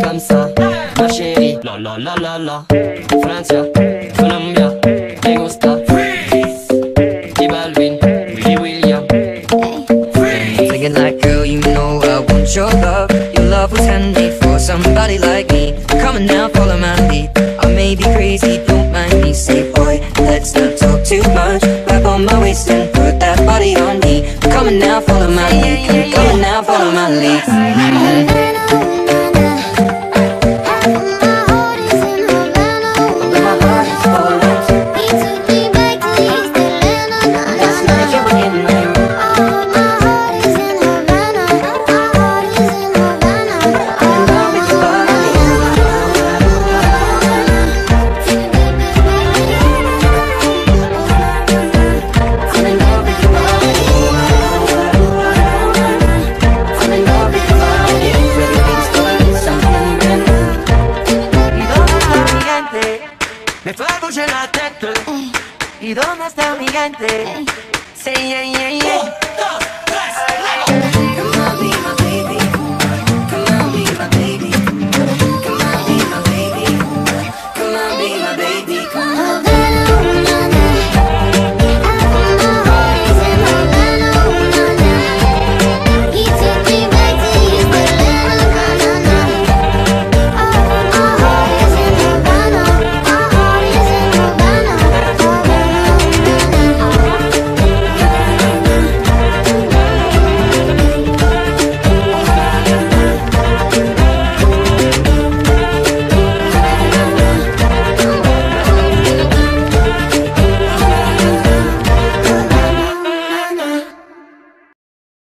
comme ça, ma chérie. La la la la la. Francia, Colombia, me gusta. Freeze. J Balvin, Willy William. Thinking like, girl, you know I want your love. Your love was handmade for somebody like me. Come on now, follow my lead. I may be crazy, don't mind me. Say, boy, let's not talk too much. Grab on my waist and put that body on me. Come on now, follow my lead. Come on now, follow my lead. Me fais bouger la tête. ¿Y dónde está mi gente? Say yeah, yeah, yeah.